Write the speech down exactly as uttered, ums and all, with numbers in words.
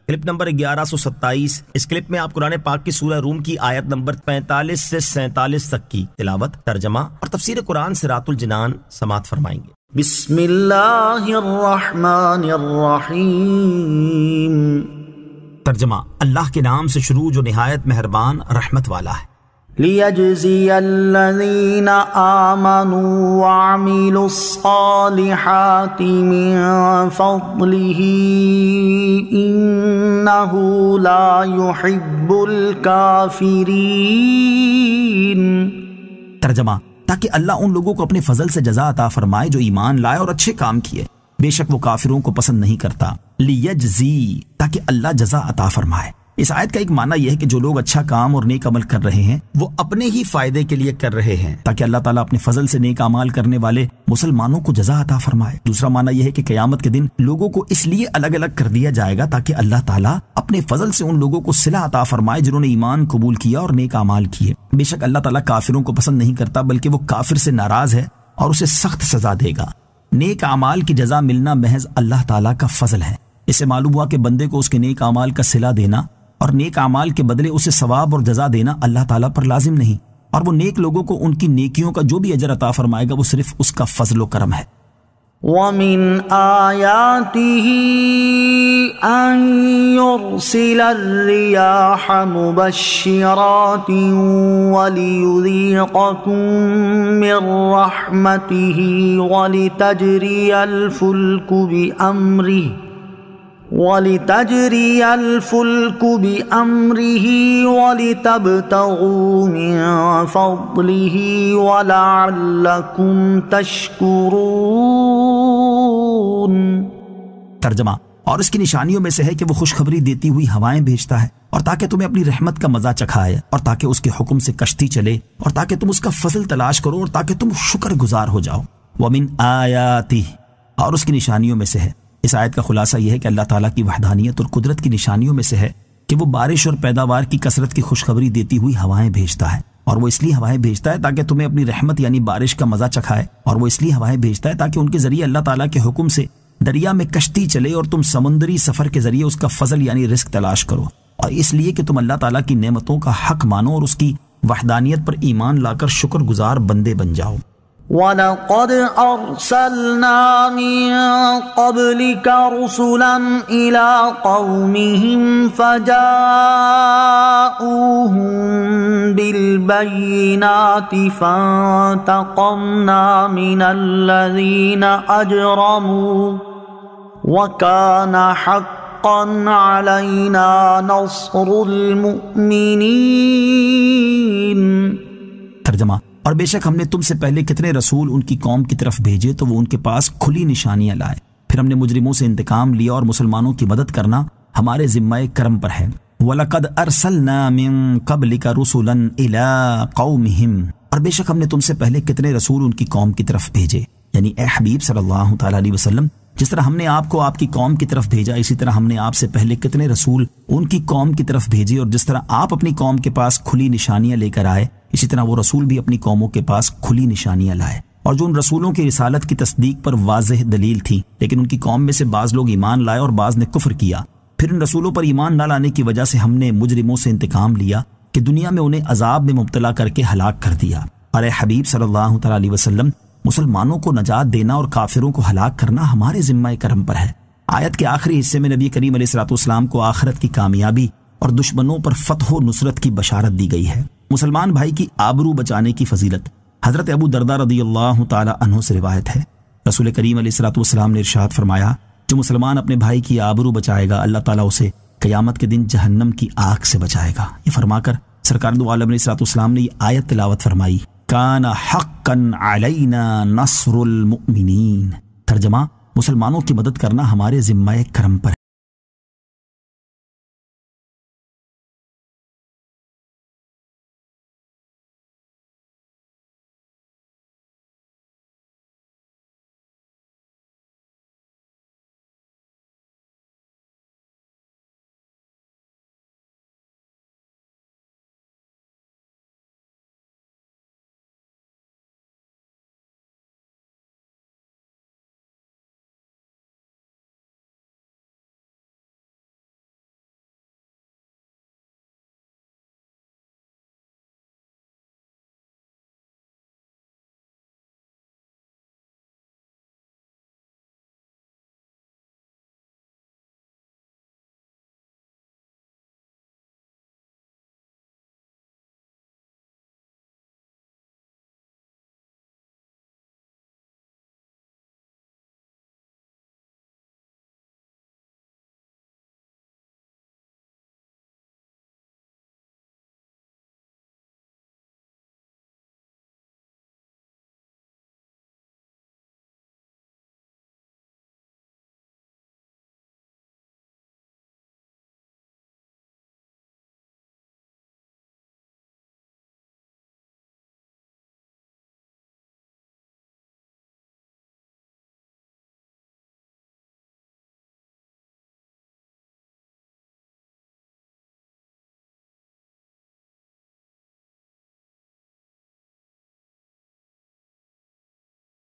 Clip number گیارہ سو ستائیس۔ اس clip میں آپ قرآن پاک کی سورہ روم کی آیت نمبر پینتالیس سے سینتالیس تک کی تلاوت، ترجمہ اور تفسیر قرآن صراط الجنان سماعت فرمائیں گے۔ بسم اللہ الرحمن الرحیم۔ ترجمہ، اللہ کے نام سے شروع جو نہایت مہربان رحمت والا ہے۔ لِيَجْزِيَ الَّذِينَ آمَنُوا وَعَمِلُوا الصَّالِحَاتِ مِن فَضْلِهِ إِنَّهُ لَا يُحِبُّ الْكَافِرِينَ۔ ترجمہ، تاکہ اللہ ان لوگوں کو اپنے فضل سے جزا عطا فرمائے جو ایمان لائے اور اچھے کام کیے، بے شک وہ کافروں کو پسند نہیں کرتا۔ لیجزی، تاکہ اللہ جزا عطا فرمائے۔ اس آیت کا ایک معنی یہ ہے کہ جو لوگ اچھا کام اور نیک عمل کر رہے ہیں وہ اپنے ہی فائدے کے لیے کر رہے ہیں تاکہ اللہ تعالیٰ اپنے فضل سے نیک اعمال کرنے والے مسلمانوں کو جزا عطا فرمائے۔ دوسرا معنی یہ ہے کہ قیامت کے دن لوگوں کو اس لیے الگ الگ کر دیا جائے گا تاکہ اللہ تعالیٰ اپنے فضل سے ان لوگوں کو صلہ عطا فرمائے جنہوں نے ایمان قبول کیا اور نیک اعمال کیے۔ بے شک اللہ تعالیٰ کافروں کو پسند نہیں کرتا بلکہ وہ کافر سے ناراض ہے اور اسے سخت سزا دے گا۔ نیک اعمال کی جزا ملنا محض اللہ تعالیٰ کا فضل ہے۔ اس سے معلوم ہوا کہ بندے کو اس کے نیک اعمال کا صلہ دینا اور نیک اعمال کے بدلے اسے ثواب اور جزا دینا اللہ تعالیٰ پر لازم نہیں، اور وہ نیک لوگوں کو ان کی نیکیوں کا جو بھی اجر عطا فرمائے گا وہ صرف اس کا فضل و کرم ہے۔ وَمِنْ آيَاتِهِ أَن يُرْسِلَ الرِّيَاحَ مُبَشِّرَاتٍ وَلِيُذِيقَكُم مِّن رَّحْمَتِهِ وَلِتَجْرِيَ الْفُلْكُ بِأَمْرِهِ وَلِتَجْرِيَ الْفُلْكُ بِأَمْرِهِ وَلِتَبْتَغُوا مِن فَضْلِهِ وَلَعَلَّكُمْ تَشْكُرُونَ۔ ترجمہ، اور اس کی نشانیوں میں سے ہے کہ وہ خوشخبری دیتی ہوئی ہوائیں بھیجتا ہے اور تاکہ تمہیں اپنی رحمت کا مزہ چکھائے اور تاکہ اس کے حکم سے کشتی چلے اور تاکہ تم اس کا فضل تلاش کرو اور تاکہ تم شکر گزار ہو جاؤ۔ وَمِنْ آیَاتِهِ، اور اس کی نشانیوں میں سے ہے۔ اس آیت کا خلاصہ یہ ہے کہ اللہ تعالیٰ کی وحدانیت اور قدرت کی نشانیوں میں سے ہے کہ وہ بارش اور پیداوار کی کثرت کی خوشخبری دیتی ہوئی ہوائیں بھیجتا ہے، اور وہ اس لیے ہوائیں بھیجتا ہے تاکہ تمہیں اپنی رحمت یعنی بارش کا مزہ چکھائے، اور وہ اس لیے ہوائیں بھیجتا ہے تاکہ ان کے ذریعے اللہ تعالیٰ کے حکم سے دریا میں کشتی چلے اور تم سمندری سفر کے ذریعے اس کا فضل یعنی رزق تلاش کرو، اور اس لیے کہ تم اللہ تعالیٰ کی نعمتوں کا حق مانو اور اس کی وحدانیت پر ایمان لا کر شکر گزار بندے بن جاؤ۔ وَلَقَدْ أَرْسَلْنَا مِن قَبْلِكَ رُسُلًا إِلَىٰ قَوْمِهِمْ فَجَاءُوهُم بِالْبَيِّنَاتِ فَانتَقَمْنَا مِنَ الَّذِينَ أَجْرَمُوا وَكَانَ حَقًّا عَلَيْنَا نَصْرُ الْمُؤْمِنِينَ۔ ترجمہ، اور بے شک ہم نے تم سے پہلے کتنے رسول ان کی قوم کی طرف بھیجے تو وہ ان کے پاس کھلی نشانیاں لائے، پھر ہم نے مجرموں سے انتقام لیا اور مسلمانوں کی مدد کرنا ہمارے ذمہ کرم پر ہے۔ وَلَقَدْ أَرْسَلْنَا مِن قَبْلِكَ رُسُلًا إِلَىٰ قَوْمِهِمْ، اور بے شک ہم نے تم سے پہلے کتنے رسول ان کی قوم کی طرف بھیجے، یعنی اے حبیب صلی اللہ تعالیٰ علیہ وسلم، جس طرح ہم نے آپ کو آپ کی قوم کی طرف بھیجا اسی طرح ہم نے آپ سے پہلے کتنے رسول ان کی قوم کی طرف بھیجے، اور جس طرح آپ اپنی قوم کے پاس کھلی نشانیاں لے کر آئے اسی طرح وہ رسول بھی اپنی قوموں کے پاس کھلی نشانیاں لائے، اور جو ان رسولوں کی رسالت کی تصدیق پر واضح دلیل تھی، لیکن ان کی قوم میں سے بعض لوگ ایمان لائے اور بعض نے کفر کیا، پھر ان رسولوں پر ایمان نہ لانے کی وجہ سے ہم نے مجرموں سے انتقام لیا کہ دنیا میں انہیں عذاب میں مبتلا کر کے ہلاک کر دیا۔ اور اے حبیب صلی اللہ تعالیٰ علیہ وسلم، مسلمانوں کو نجات دینا اور کافروں کو ہلاک کرنا ہمارے ذمہ کرم پر ہے۔ آیت کے آخری حصے میں نبی کریم علیہ الصلوۃ والسلام کو آخرت کی کامیابی اور دشمنوں پر فتح و نصرت کی بشارت دی گئی ہے۔ مسلمان بھائی کی آبرو بچانے کی فضیلت حضرت ابو درداء رضی اللہ تعالی عنہ سے روایت ہے، رسول کریم علیہ الصلوۃ والسلام نے ارشاد فرمایا، جو مسلمان اپنے بھائی کی آبرو بچائے گا اللہ تعالیٰ اسے قیامت کے دن جہنم کی آگ سے بچائے گا۔ یہ فرما کر سرکار دو عالم علیہ الصلوۃ والسلام نے یہ آیت تلاوت فرمائی، کان حقا علینا نصر المؤمنین۔ ترجمہ، مسلمانوں کی مدد کرنا ہمارے ذمہ کرم پر ہے۔